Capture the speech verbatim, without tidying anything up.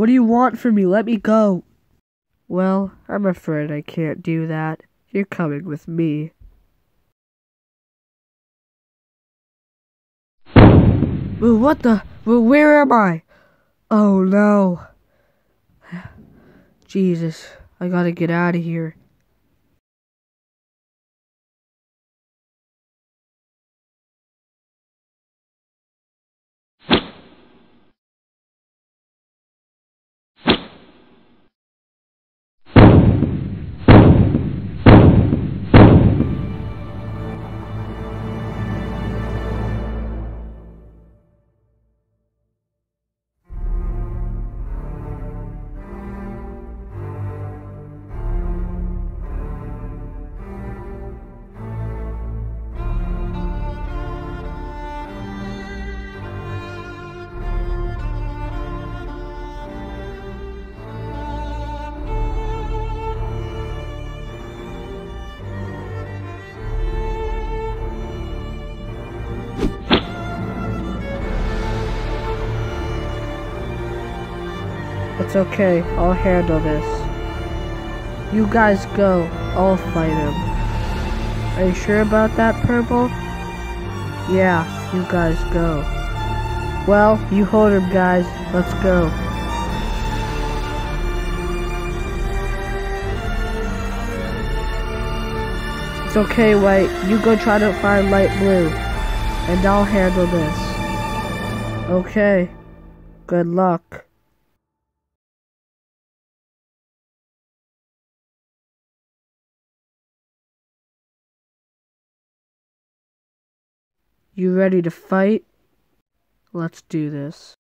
What do you want from me? Let me go. Well, I'm afraid I can't do that. You're coming with me. Well, what the? Well, where am I? Oh no. Jesus, I gotta get out of here. It's okay, I'll handle this. You guys go, I'll fight him. Are you sure about that, Purple? Yeah, you guys go. Well, you hold him, guys. Let's go. It's okay, White. You go try to find Light Blue. And I'll handle this. Okay. Good luck. You ready to fight? Let's do this.